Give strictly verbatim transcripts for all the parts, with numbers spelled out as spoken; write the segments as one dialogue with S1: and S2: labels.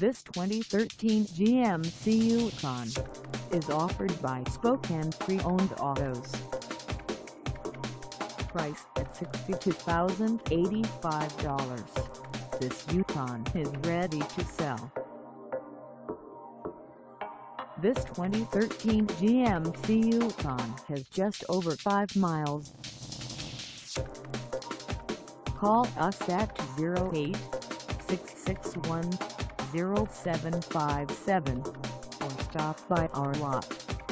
S1: This twenty thirteen G M C Yukon is offered by Spokane Pre-Owned Autos. Priced at sixty-two thousand eighty-five dollars, this Yukon is ready to sell. This twenty thirteen G M C Yukon has just over five miles. Call us at zero eight six six one zero seven five seven or stop by our lot.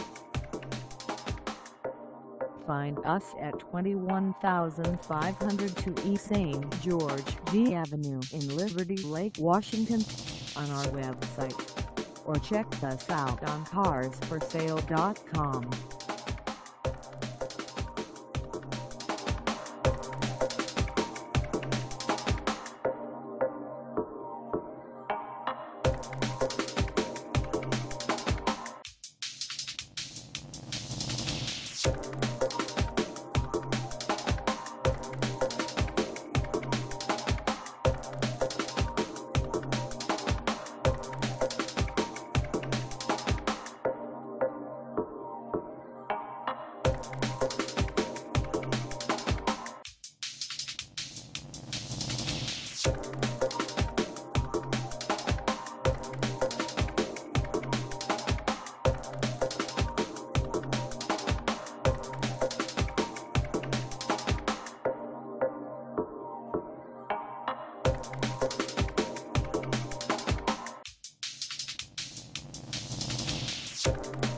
S1: Find us at twenty-one thousand five hundred two East Saint George G Avenue in Liberty Lake, Washington on our website, or check us out on cars for sale dot com.
S2: You